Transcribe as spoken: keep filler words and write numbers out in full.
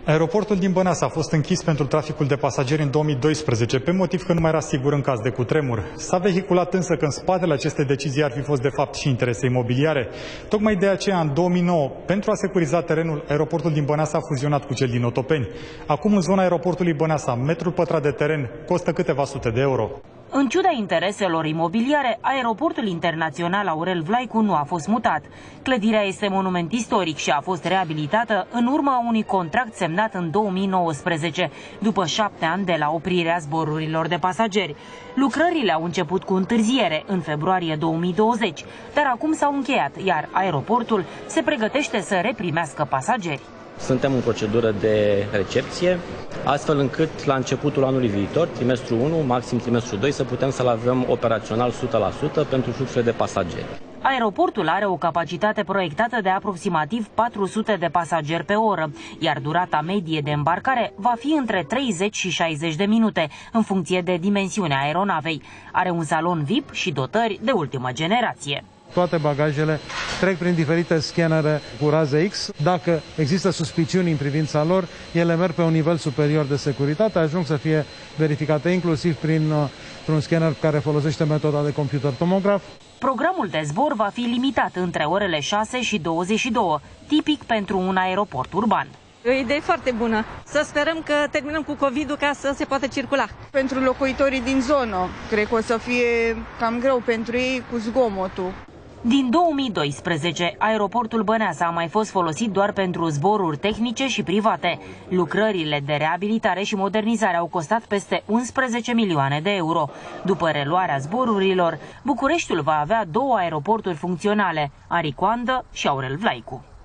Aeroportul din Băneasa a fost închis pentru traficul de pasageri în două mii doisprezece, pe motiv că nu mai era sigur în caz de cutremur. S-a vehiculat însă că în spatele acestei decizii ar fi fost de fapt și interese imobiliare. Tocmai de aceea, în două mii nouă, pentru a securiza terenul, aeroportul din Băneasa a fuzionat cu cel din Otopeni. Acum, în zona aeroportului Băneasa, metrul pătrat de teren costă câteva sute de euro. În ciuda intereselor imobiliare, aeroportul internațional Aurel Vlaicu nu a fost mutat. Clădirea este monument istoric și a fost reabilitată în urma unui contract semnat în două mii nouăsprezece, după șapte ani de la oprirea zborurilor de pasageri. Lucrările au început cu întârziere în februarie două mii douăzeci, dar acum s-au încheiat, iar aeroportul se pregătește să reprimească pasageri. Suntem în procedură de recepție, astfel încât la începutul anului viitor, trimestrul unu, maxim trimestrul doi, să putem să-l avem operațional o sută la sută pentru fluxurile de pasageri. Aeroportul are o capacitate proiectată de aproximativ patru sute de pasageri pe oră, iar durata medie de îmbarcare va fi între treizeci și șaizeci de minute, în funcție de dimensiunea aeronavei. Are un salon V I P și dotări de ultimă generație. Toate bagajele trec prin diferite scanere cu raze X. Dacă există suspiciuni în privința lor, ele merg pe un nivel superior de securitate, ajung să fie verificate inclusiv prin un scanner care folosește metoda de computer tomograf. Programul de zbor va fi limitat între orele șase și douăzeci și două, tipic pentru un aeroport urban. E o idee foarte bună. Să sperăm că terminăm cu COVID-ul ca să se poată circula. Pentru locuitorii din zonă, cred că o să fie cam greu pentru ei cu zgomotul. Din două mii doisprezece, aeroportul Băneasa a mai fost folosit doar pentru zboruri tehnice și private. Lucrările de reabilitare și modernizare au costat peste unsprezece milioane de euro. După reluarea zborurilor, Bucureștiul va avea două aeroporturi funcționale, Aricoandă și Aurel Vlaicu.